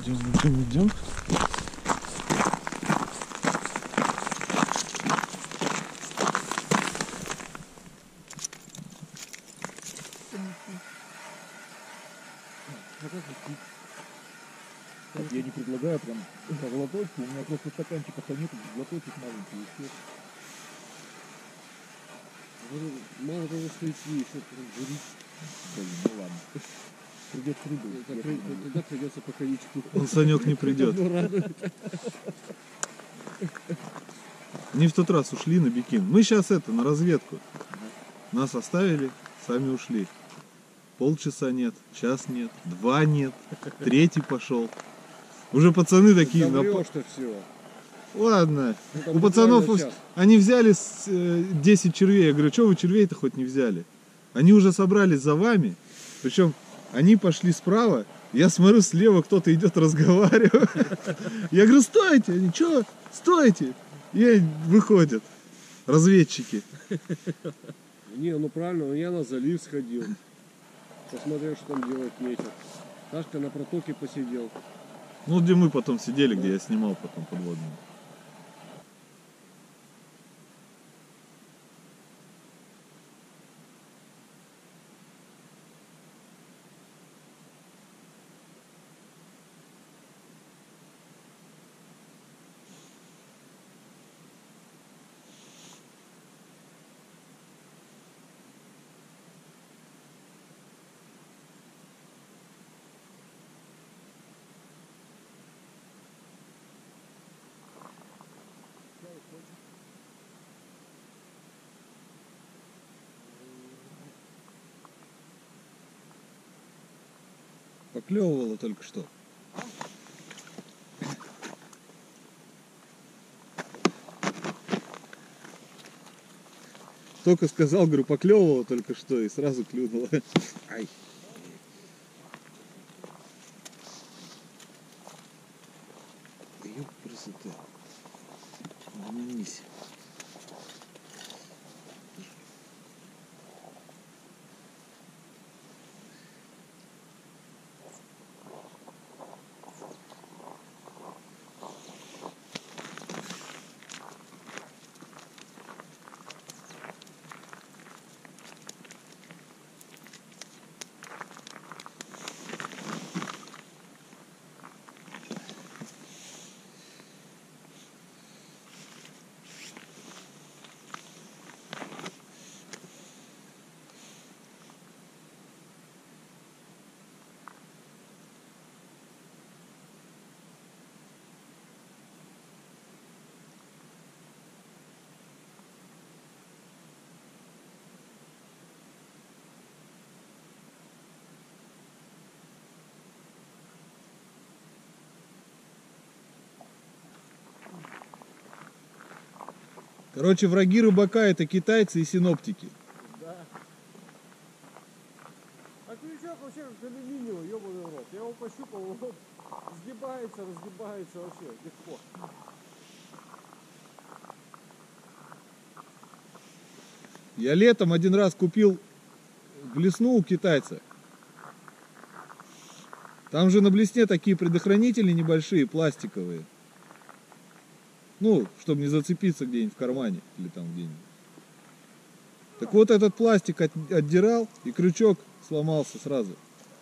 Идем. Я не предлагаю прям по глоточку, у меня просто стаканчиков нет, глоточек маленький и все. Мало того, что идти, еще жрить. Блин, ну ладно. Придется придумать. Тогда придется по коньячку. Он Санек не придет. Не в тот раз ушли на Бикин. Мы сейчас на разведку. Нас оставили, сами ушли. Полчаса нет, час нет, 2 нет, 3 пошел. Уже пацаны такие... Врешь-то все. Ладно. У пацанов они взяли 10 червей. Я говорю, что вы червей-то хоть не взяли? Они уже собрались за вами. Причем они пошли справа. Я смотрю, слева кто-то идет, разговаривает. Я говорю, стойте! Они, что? Стойте! И выходят разведчики. Не, ну правильно, я на залив сходил. Посмотрел, что там делать нечего. Сашка на протоке посидел. Ну, где мы потом сидели, где я снимал потом подводную. Поклевывало только что. Только сказал, говорю, поклевывало только что, и сразу клюнуло. Ай. Ёп, красота. Вернись. Короче, враги рыбака — это китайцы и синоптики. Да. А крючок вообще как алюминиевый, ебаный в рот. Я его пощупал, вот, разгибается вообще легко. Я летом один раз купил блесну у китайца. Там же на блесне такие предохранители небольшие, пластиковые. Ну, чтобы не зацепиться где-нибудь в кармане или там где-нибудь. Так вот этот пластик отдирал, и крючок сломался сразу.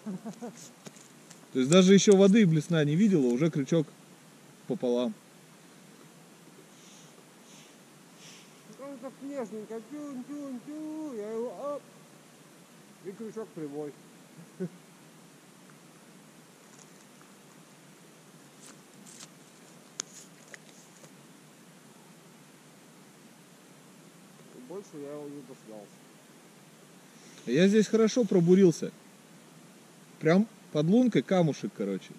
То есть даже еще воды блесна не видела, уже крючок пополам. Он так нежненько, тюн-тюн-тюн, я его оп, и крючок прямой. Больше я его не дождался. Я здесь хорошо пробурился. Прям под лункой камушек, короче.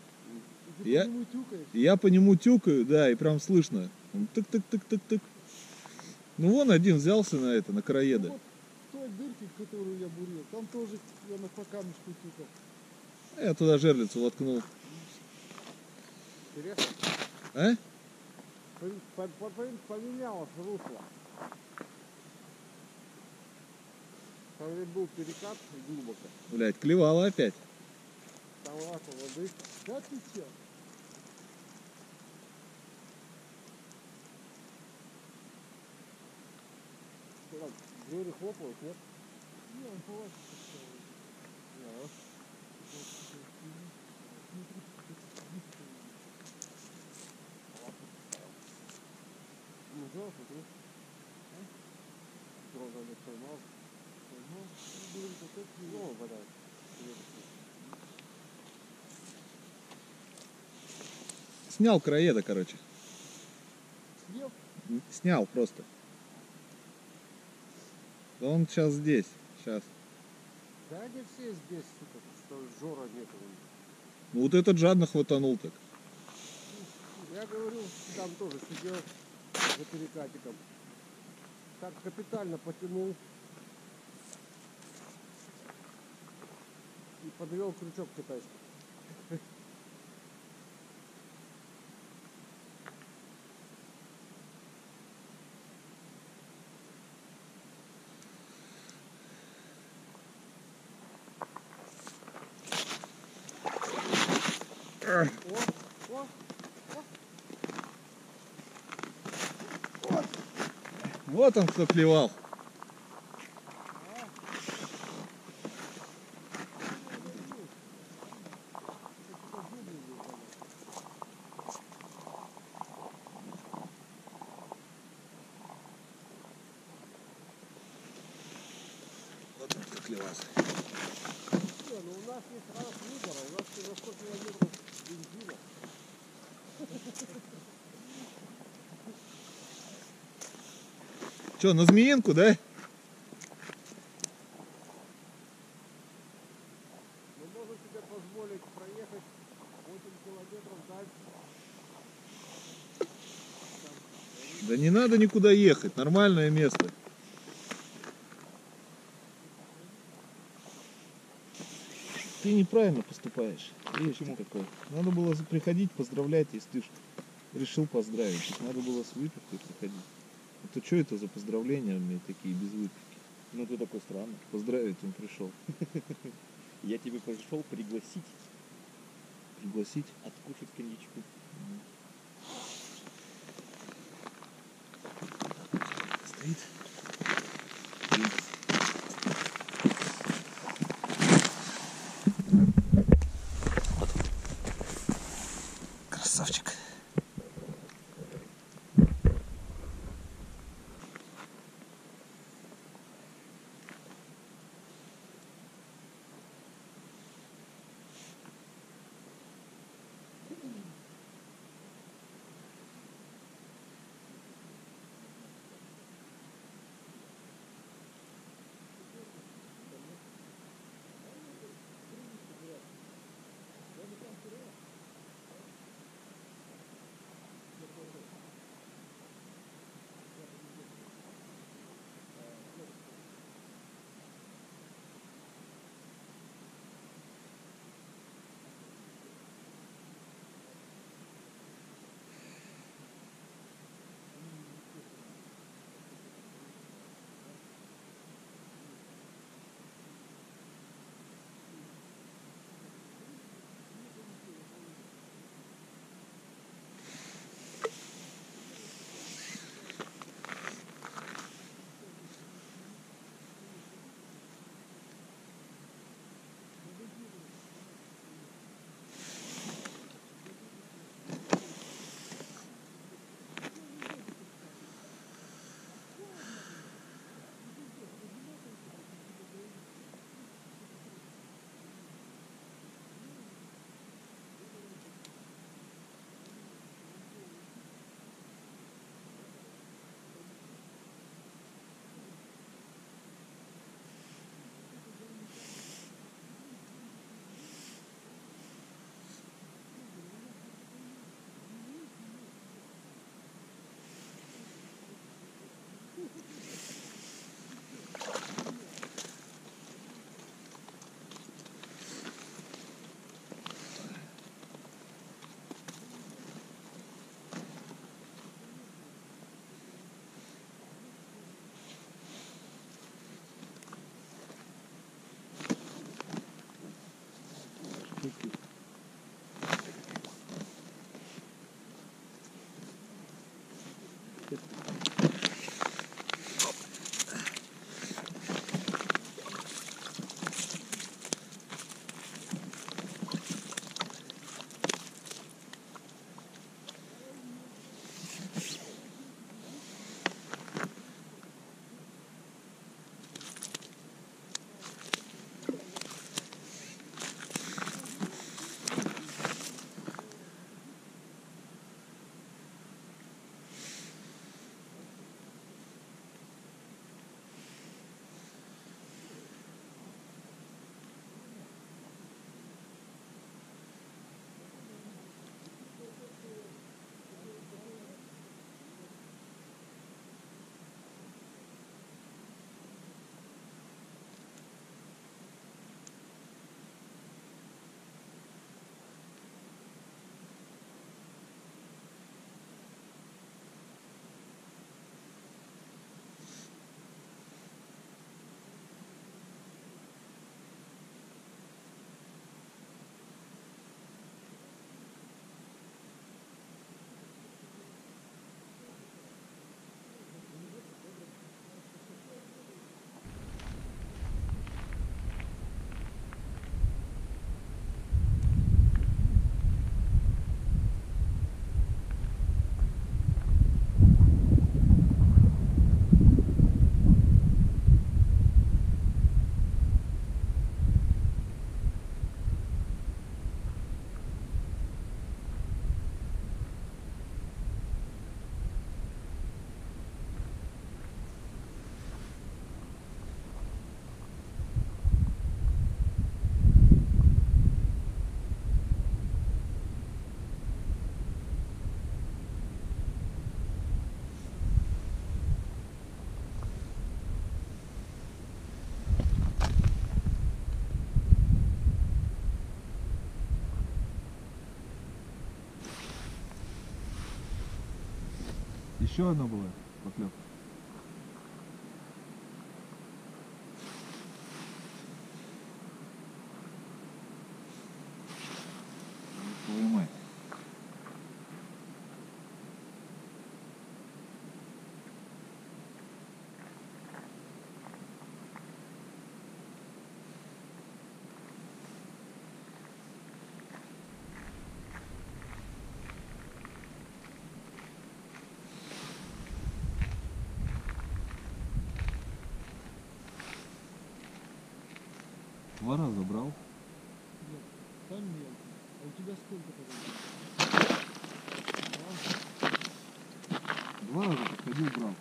Я по нему тюкаю, да, и прям слышно. Тык-тык-тык-тык-тык. Ну вон один взялся на это, на краеда. Вот в той дырке, которую я бурил, там тоже я по камешку тюкал. Я туда жерлицу воткнул. Интересно? А? Поменялось русло. Там был перекат глубоко. Блять, клевало опять. Там воды. Да ты че? Говорю, хлопают, нет? Не, он по вас поставил. Да. Ну да, смотри. Дрон не поймал. Ну, говорит, опять не Ну, валяет. Снял краеда, короче. съел. Снял просто. Да он сейчас здесь. Сейчас. Да они все здесь, сука, что Жора нету. Ну вот этот жадно хватанул так. Я говорю, там тоже сидел за перекатиком. Так капитально потянул. И подвел крючок китайский. О, Вот он кто клевал. Вот он кто клевал. не, ну у нас есть раз выбора, у нас на 100 километров бензина. Че, на Змеинку, да? Мы можем себе позволить проехать 8 километров дальше. Да не надо никуда ехать, нормальное место. Ты неправильно поступаешь. Видишь, ты какой. Надо было приходить, поздравлять, если ты ж решил поздравить. Так надо было с выпивкой приходить. А то что это за поздравления у меня такие без выпивки? Ну ты такой странный. Поздравить он пришел. Я тебе пришел пригласить Пригласить. откушать коньячку. Стоит. Красавчик. Еще одна была поклевка. Твою мать. Два раза брал. Там мелко. А у тебя сколько тогда? Два раза подходил, брал.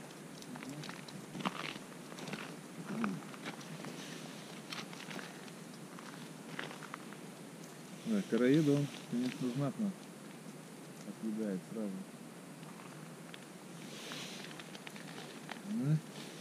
Да, короеда он, конечно, знатно отъедает сразу. Да?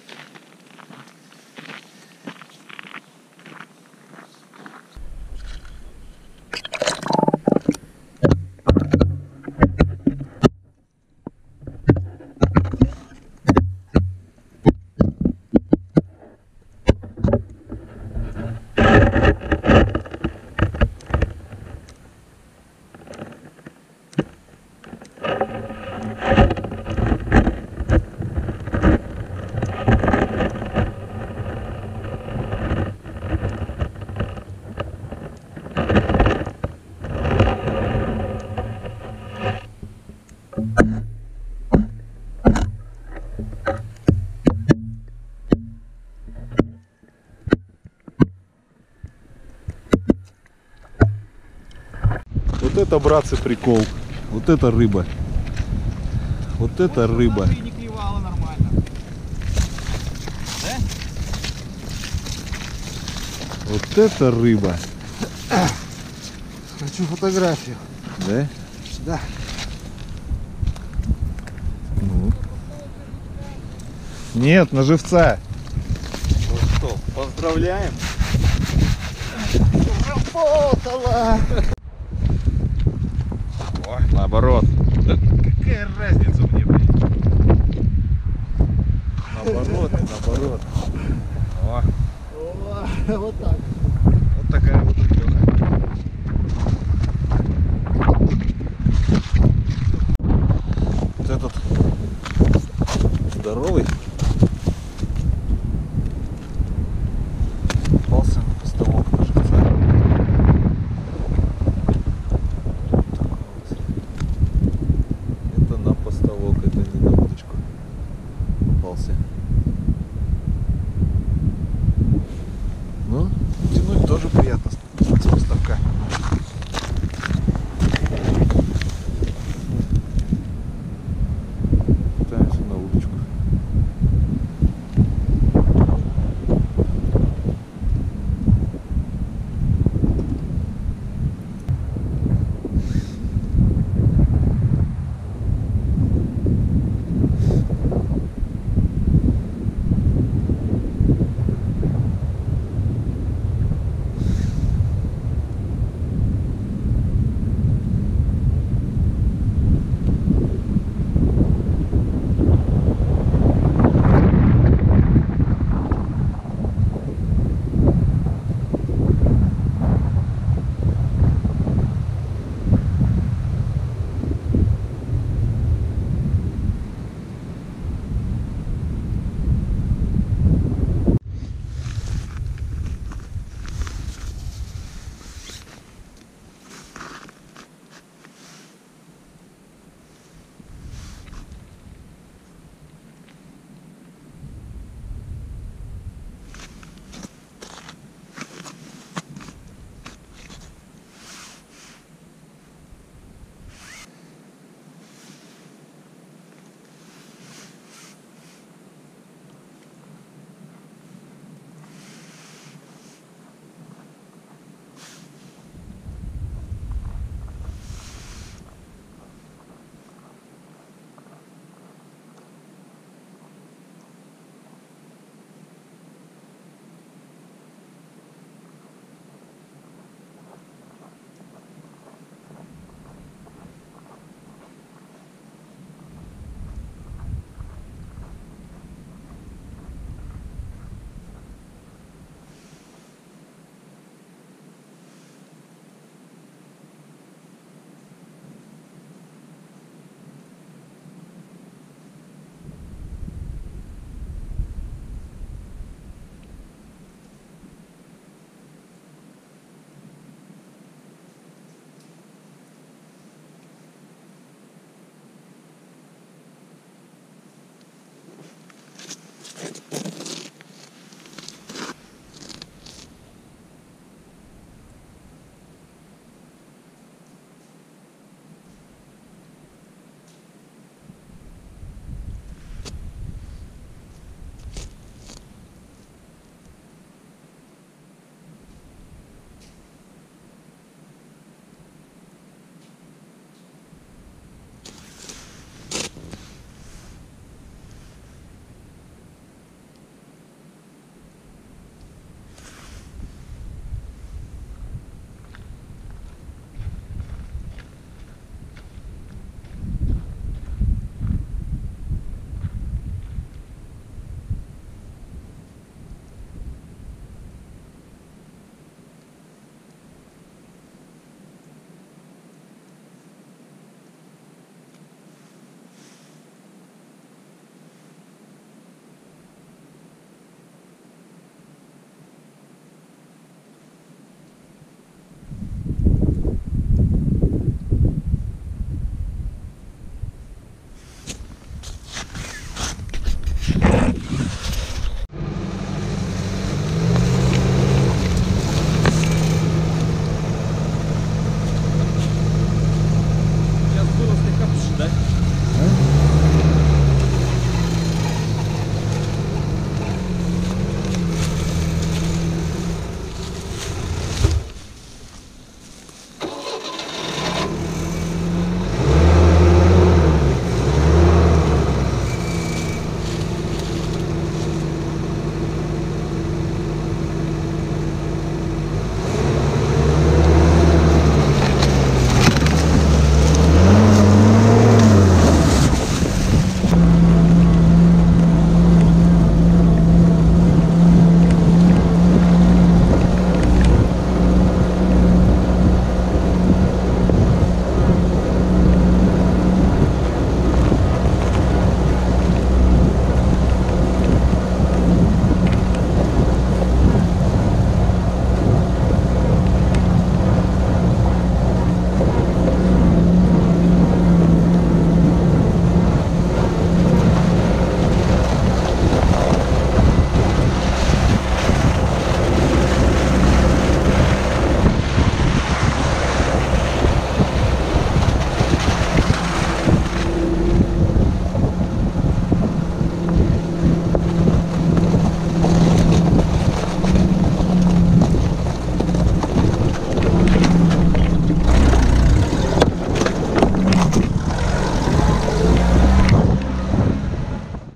Вот это, братцы, прикол. Вот это рыба. Вот это рыба. Не клевала нормально. Вот это рыба. Хочу фотографию. Да? Да. Ну. Нет, на живца. Ну что, поздравляем. Работала. О, наоборот. Да какая разница мне, блин? Наоборот, наоборот. О. Вот так.